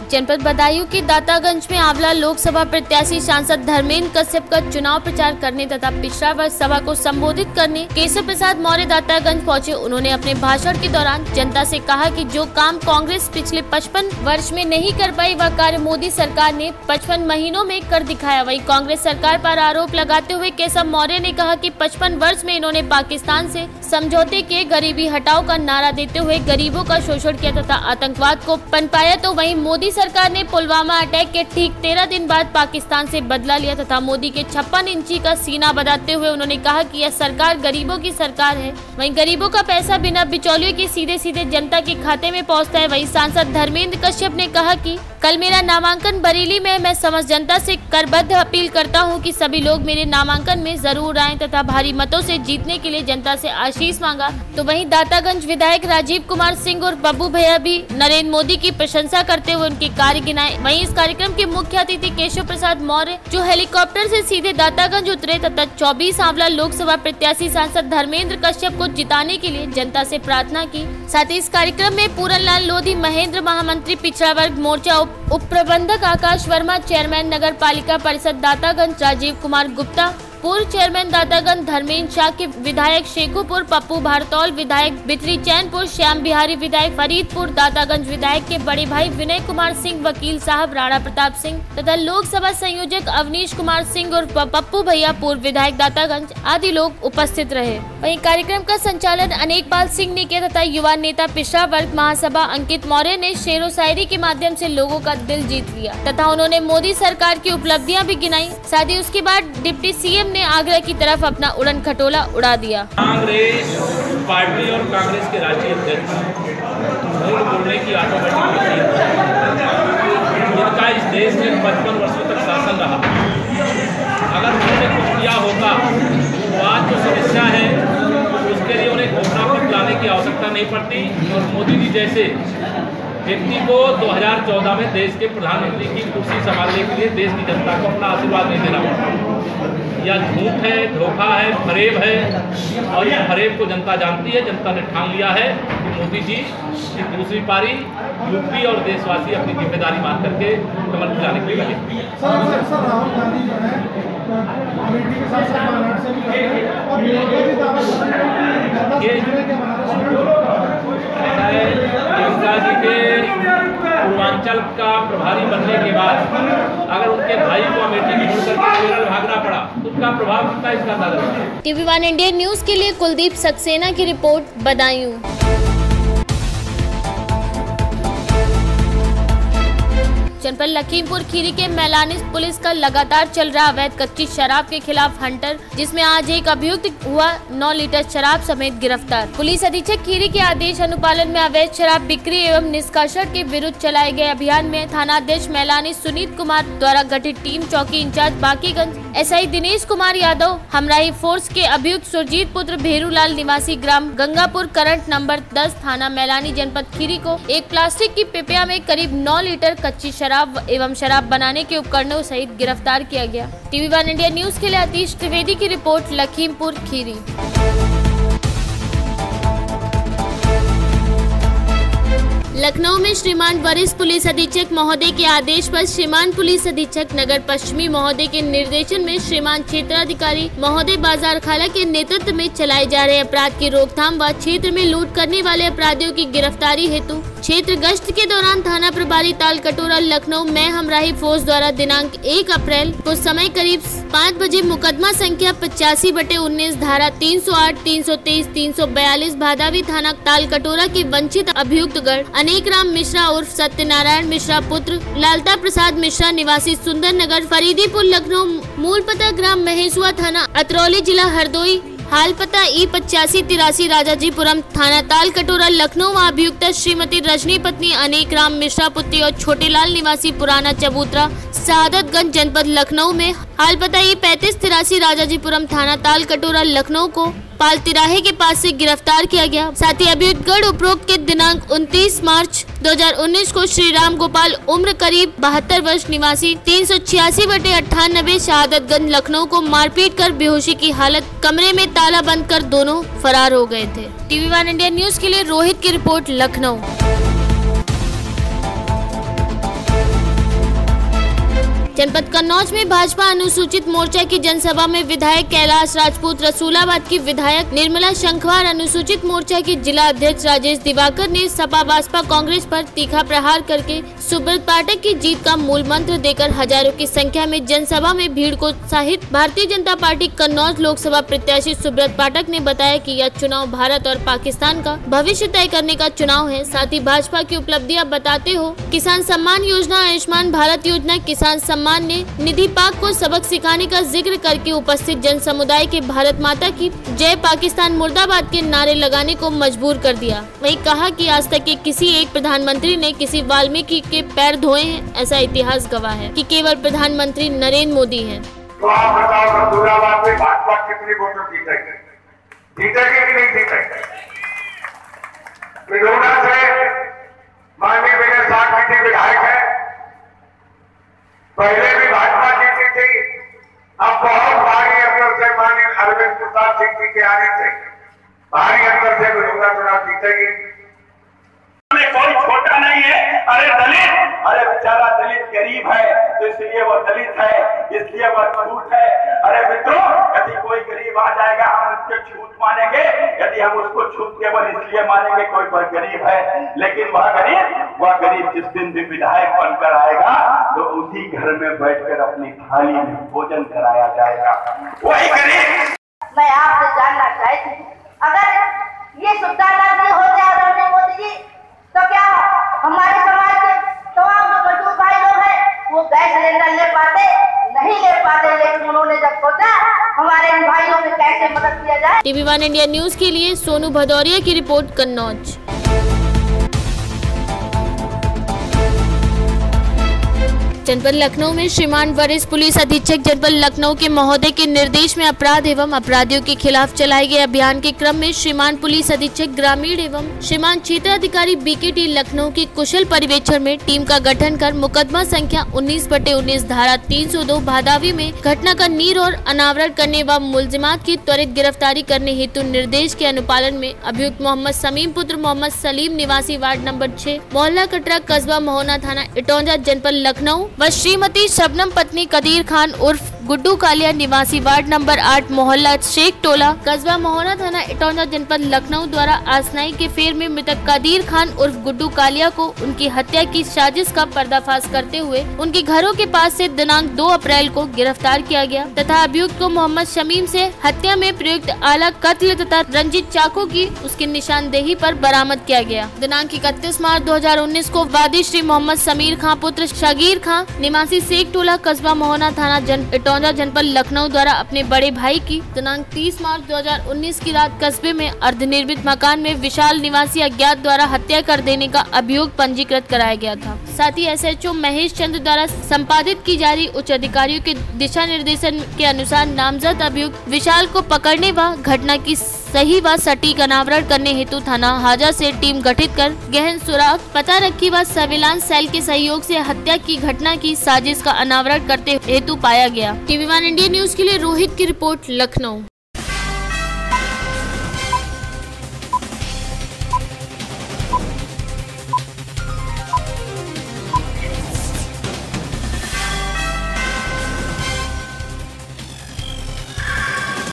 जनपद बदायूं के दातागंज में आंवला लोकसभा प्रत्याशी सांसद धर्मेंद्र कश्यप का चुनाव प्रचार करने तथा पिछड़ा वर्ष सभा को संबोधित करने केशव प्रसाद मौर्य दातागंज पहुंचे। उन्होंने अपने भाषण के दौरान जनता से कहा कि जो काम कांग्रेस पिछले 55 वर्ष में नहीं कर पाई वह कार्य मोदी सरकार ने 55 महीनों में कर दिखाया। वहीं कांग्रेस सरकार पर आरोप लगाते हुए केशव मौर्य ने कहा कि 55 वर्ष में इन्होंने पाकिस्तान से समझौते के गरीबी हटाओ का नारा देते हुए गरीबों का शोषण किया तथा आतंकवाद को पनपाया। तो वहीं मोदी सरकार ने पुलवामा अटैक के ठीक 13 दिन बाद पाकिस्तान से बदला लिया तथा मोदी के 56 इंची का सीना बताते हुए उन्होंने कहा कि यह सरकार गरीबों की सरकार है। वहीं गरीबों का पैसा बिना बिचौलियों के सीधे सीधे जनता के खाते में पहुंचता है। वहीं सांसद धर्मेंद्र कश्यप ने कहा कि कल मेरा नामांकन बरेली में, मैं समस्त जनता से करबद्ध अपील करता हूं कि सभी लोग मेरे नामांकन में जरूर आएं तथा भारी मतों से जीतने के लिए जनता से आशीष मांगा। तो वहीं दातागंज विधायक राजीव कुमार सिंह और बब्बू भैया भी नरेंद्र मोदी की प्रशंसा करते हुए उनके कार्य गिनाए। वहीं इस कार्यक्रम के मुख्य अतिथि केशव प्रसाद मौर्य जो हेलीकॉप्टर से सीधे दातागंज उतरे तथा 24 आंवला लोकसभा प्रत्याशी सांसद धर्मेंद्र कश्यप को जिताने के लिए जनता से प्रार्थना की। साथ ही इस कार्यक्रम में पूरन लाल लोधी, महेंद्र महामंत्री पिछड़ा वर्ग मोर्चा उप प्रबंधक आकाश वर्मा, चेयरमैन नगर पालिका परिषद दातागंज राजीव कुमार गुप्ता, पूर्व चेयरमैन दातागंज धर्मेंद्र शाह के विधायक शेखुपुर पप्पू भारतौल, विधायक बिथरी चैनपुर श्याम बिहारी, विधायक फरीदपुर दातागंज, विधायक के बड़े भाई विनय कुमार सिंह, वकील साहब राणा प्रताप सिंह तथा लोकसभा संयोजक अवनीश कुमार सिंह और पप्पू भैया पूर्व विधायक दातागंज आदि लोग उपस्थित रहे। वहीं कार्यक्रम का संचालन अनेकपाल सिंह ने किया तथा युवा नेता पिछड़ा वर्ग महासभा अंकित मौर्य ने शेरो शायरी के माध्यम से लोगों का दिल जीत लिया तथा उन्होंने मोदी सरकार की उपलब्धियां भी गिनाई। साथ ही उसके बाद डिप्टी सीएम ने आगरा की तरफ अपना उड़न खटोला उड़ा दिया। कांग्रेस पार्टी और कांग्रेस के राष्ट्रीय अध्यक्ष झूठ बोलने की ऑटोमेटिक जिनका इस देश में 55 वर्षों तक शासन रहा, अगर उन्होंने कुछ किया होता तो आज जो समस्या है उसके लिए उन्हें घोषणा पत्र लाने की आवश्यकता नहीं पड़ती और मोदी जी जैसे व्यक्ति को 2014 में देश के प्रधानमंत्री की कुर्सी संभालने के लिए देश की जनता को अपना आशीर्वाद नहीं देना पड़ता। यह झूठ है, धोखा है, फरेब है और यह फरेब को जनता जानती है। जनता ने ठान लिया है कि मोदी जी की दूसरी पारी यूपी और देशवासी अपनी जिम्मेदारी मान करके कमल खिलाने के लिए लगे। प्रियंका जी के पूर्वांचल का प्रभारी बनने के बाद अगर उनके भाई को अमेठी छोड़ करके केरल भागना पड़ा तो उसका प्रभाव कितना इसका अंदाजा। TV1 इंडिया न्यूज के लिए कुलदीप सक्सेना की रिपोर्ट, बदायूं। जनपद लखीमपुर खीरी के मैलानी पुलिस का लगातार चल रहा अवैध कच्ची शराब के खिलाफ हंटर, जिसमें आज एक अभियुक्त हुआ 9 लीटर शराब समेत गिरफ्तार। पुलिस अधीक्षक खीरी के आदेश अनुपालन में अवैध शराब बिक्री एवं निष्कासन के विरुद्ध चलाए गए अभियान में थानाध्यक्ष मैलानी सुनीत कुमार द्वारा गठित टीम चौकी इंचार्ज बाकीगंज एसआई दिनेश कुमार यादव, हमराही फोर्स के अभियुक्त सुरजीत पुत्र भेरूलाल निवासी ग्राम गंगापुर करंट नंबर 10 थाना मैलानी जनपद खीरी को एक प्लास्टिक की पिपिया में करीब 9 लीटर कच्ची शराब एवं शराब बनाने के उपकरणों सहित गिरफ्तार किया गया। TV1 इंडिया न्यूज के लिए आतिश त्रिवेदी की रिपोर्ट, लखीमपुर खीरी। लखनऊ में श्रीमान वरिष्ठ पुलिस अधीक्षक महोदय के आदेश पर श्रीमान पुलिस अधीक्षक नगर पश्चिमी महोदय के निर्देशन में श्रीमान क्षेत्राधिकारी महोदय बाजार खाला के नेतृत्व में चलाए जा रहे अपराध की रोकथाम व क्षेत्र में लूट करने वाले अपराधियों की गिरफ्तारी हेतु क्षेत्र गश्त के दौरान थाना प्रभारी ताल कटोरा लखनऊ में हमराही फोर्स द्वारा दिनांक 1 अप्रैल को समय करीब 5 बजे मुकदमा संख्या 85/19 धारा 308, 323, 342 भादावी थाना ताल कटोरा के वंचित अभियुक्त गढ़ अनेक राम मिश्रा उर्फ सत्यनारायण मिश्रा पुत्र लालता प्रसाद मिश्रा निवासी सुंदर नगर फरीदीपुर लखनऊ, मूल पता ग्राम महेशुआ थाना अतरौली जिला हरदोई, हाल पता E8583 राजाजीपुरम थाना ताल कटोरा लखनऊ। अभियुक्त श्रीमती रजनी पत्नी अनेक राम मिश्रा पुत्री और छोटेलाल निवासी पुराना चबूतरा शहादतगंज जनपद लखनऊ में हाल पता E3583 राजाजीपुरम थाना ताल कटोरा लखनऊ को पाल तिराहे के पास से गिरफ्तार किया गया। साथ ही अभियुक्त गढ़ उपरोक्त के दिनांक 29 मार्च 2019 को श्री राम गोपाल उम्र करीब 72 वर्ष निवासी 386/98 शहादतगंज लखनऊ को मारपीट कर बेहोशी की हालत कमरे में ताला बंद कर दोनों फरार हो गए थे। TV1 इंडिया न्यूज के लिए रोहित की रिपोर्ट, लखनऊ। जनपद कन्नौज में भाजपा अनुसूचित मोर्चा की जनसभा में विधायक कैलाश राजपूत, रसूलाबाद की विधायक निर्मला शंखवार, अनुसूचित मोर्चा की जिला अध्यक्ष राजेश दिवाकर ने सपा बसपा कांग्रेस पर तीखा प्रहार करके सुब्रत पाठक की जीत का मूल मंत्र देकर हजारों की संख्या में जनसभा में भीड़ को उत्साहित। भारतीय जनता पार्टी कन्नौज लोकसभा प्रत्याशी सुब्रत पाठक ने बताया कि यह चुनाव भारत और पाकिस्तान का भविष्य तय करने का चुनाव है। साथ ही भाजपा की उपलब्धियां बताते हो किसान सम्मान योजना, आयुष्मान भारत योजना, किसान सम्मान ने निधि पाक को सबक सिखाने का जिक्र करके उपस्थित जन समुदाय के भारत माता की जय, पाकिस्तान मुर्दाबाद के नारे लगाने को मजबूर कर दिया। वहीं कहा कि आज तक के किसी एक प्रधानमंत्री ने किसी वाल्मीकि के पैर धोए हैं, ऐसा इतिहास गवाह है कि केवल प्रधानमंत्री नरेंद्र मोदी हैं। तो आप बताओ, रसूलाबाद में भाजपा कितनी वोटों जीतेगी कि नहीं जीतेगी? पिलौना से माननीय विनय साठ जी विधायक है, पहले भी भाजपा जीती थी, अब बहुत भारी अंतर से माननीय अरविंद प्रसाद सिंह जी के आने से भारी अंतर से पिलौना चुनाव जीतेगी। कोई छोटा नहीं है। अरे दलित, अरे बेचारा दलित गरीब है तो इसलिए वो दलित है, इसलिए वो छूट है। अरे मित्रों, यदि कोई गरीब आ जाएगा हम उसके छूट मानेंगे, यदि हम उसको छूट केवल इसलिए मानेंगे कोई गरीब है। लेकिन वह गरीब जिस दिन भी विधायक बनकर आएगा तो उसी घर में बैठकर अपनी थाली में भोजन कराया जाएगा, वही गरीब। मैं आपसे जानना चाहती हूँ, अगर ये सुविधा लागू हो जाए मोदी जी, तो क्या हमारे समाज के तमाम जो मजदूर भाई लोग हैं वो गैस सिलेंडर ले पाते? नहीं ले पाते। लेकिन उन्होंने जब सोचा हमारे इन भाइयों में कैसे मदद किया जाए। TV1 इंडिया न्यूज के लिए सोनू भदौरिया की रिपोर्ट, कन्नौज। जनपद लखनऊ में श्रीमान वरिष्ठ पुलिस अधीक्षक जनपद लखनऊ के महोदय के निर्देश में अपराध एवं अपराधियों के खिलाफ चलाए गए अभियान के क्रम में श्रीमान पुलिस अधीक्षक ग्रामीण एवं श्रीमान क्षेत्राधिकारी BKT लखनऊ की कुशल पर्यवेक्षण में टीम का गठन कर मुकदमा संख्या 19/19 धारा 302 भादावी में घटना का नीर और अनावरण करने व मुलजिमात की त्वरित गिरफ्तारी करने हेतु निर्देश के अनुपालन में अभियुक्त मोहम्मद समीम पुत्र मोहम्मद सलीम निवासी वार्ड नंबर 6 मोहल्ला कटरा कस्बा महोना थाना इटौंजा जनपद लखनऊ व श्रीमती शबनम पत्नी कदीर खान उर्फ गुड्डू कालिया निवासी वार्ड नंबर 8 मोहल्ला शेख टोला कस्बा महोना थाना इटौंजा जनपद लखनऊ द्वारा आसनाई के फेर में मृतक कदीर खान उर्फ गुड्डू कालिया को उनकी हत्या की साजिश का पर्दाफाश करते हुए उनके घरों के पास से दिनांक 2 अप्रैल को गिरफ्तार किया गया तथा अभियुक्त को मोहम्मद शमीम से हत्या में प्रयुक्त आला कत्ल तथा रंजित चाकू की उसकी निशानदेही पर बरामद किया गया। दिनांक 31 मार्च 2019 को वादी श्री मोहम्मद समीर खां पुत्र शगीर खां निवासी शेख टोला कस्बा महोना थाना इटौंजा जनपद लखनऊ द्वारा अपने बड़े भाई की दिनांक 30 मार्च 2019 की रात कस्बे में अर्धनिर्मित मकान में विशाल निवासी अज्ञात द्वारा हत्या कर देने का अभियोग पंजीकृत कराया गया था। साथ ही SHO महेश चंद्र द्वारा संपादित की जा रही उच्च अधिकारियों के दिशा निर्देशन के अनुसार नामजद अभियुक्त विशाल को पकड़ने व घटना की सही व सटीक अनावरण करने हेतु थाना हाजा से टीम गठित कर गहन सुराग पता रखी व सर्विलांस सेल के सहयोग से हत्या की घटना की साजिश का अनावरण करते हेतु पाया गया। TV1 इंडिया न्यूज के लिए रोहित की रिपोर्ट, लखनऊ।